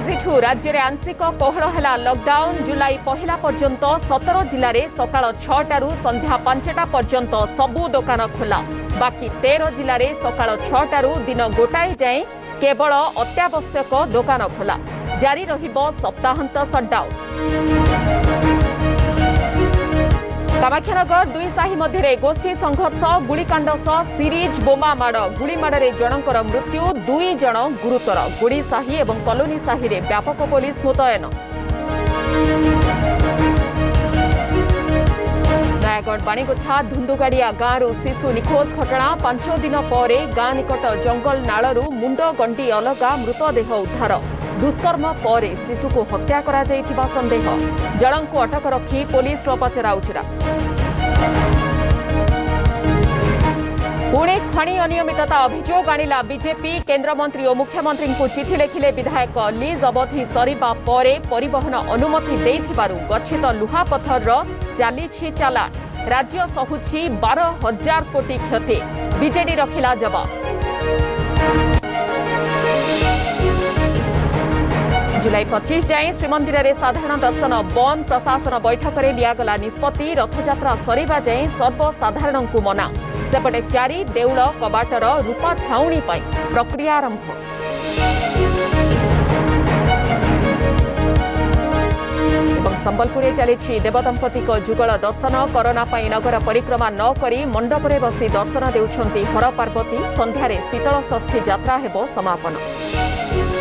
आज राज्य में आंशिक कोहल है लॉकडाउन जुलाई पहला पर्यंत 17 जिले में सकाल 6टारू संध्या 5टा पर्यंत सबू दुकान खोला। बाकी 13 जिले में सकाल 6टारू दिन गोटाए जाए केवल अत्यावश्यक दुकान खोला। जारी रहिबो सप्ताहांत सटडाउन। कामाख्यानगर दुई साही मध्य गोष्ठी संघर्ष गुलिकांड सह सीरीज बोमा माड़ गुलीमाड़े जनकर मृत्यु दुई जन गुरुतर। गुड़ी साही और कलोनी साही रे व्यापक पुलिस मुतयन। नयागढ़ बाणीगोछा धुंदुगाड़िया गांव शिशु निखोज घटना 5 दिन पर गां निकट जंगल नालू मुंड गंडी अलगा मृतदेह उद्धार। दुष्कर्म पर शिशु को हत्या करा जाइथिबा संदेह। जन को अटक रखी पुलिस पचराउचरा। पुणे खणी अनियमितता अभियोग आनिला बीजेपी। केंद्र मंत्री और मुख्यमंत्री को चिठी लिखिले विधायक। लीज अवधि सरिबा परे परिवहन अनुमति देइथिबारु गच्छित लुहापथर चालीछि चालान। राज्य सहुछि 12,000 कोटी क्षति। बीजेडी रखिला जवाब। जुलाई 25 जाए श्रीमंदिर में साधारण दर्शन बंद। प्रशासन बैठक में लियागला निष्पत्ति। रथयात्रा सरिबा जाए सर्वसाधारण को मना। सेपटे 4 देउल कबाटर रूपा छाउणी प्रक्रिया आरंभ। संबलपुर चली देवदंपति जुगल दर्शन। कोरोना नगर परिक्रमा न करी मंडप में बसी दर्शन देउछंती हर पार्वती। संध्यारे शीतल षष्ठी यात्रा हेबो समापन।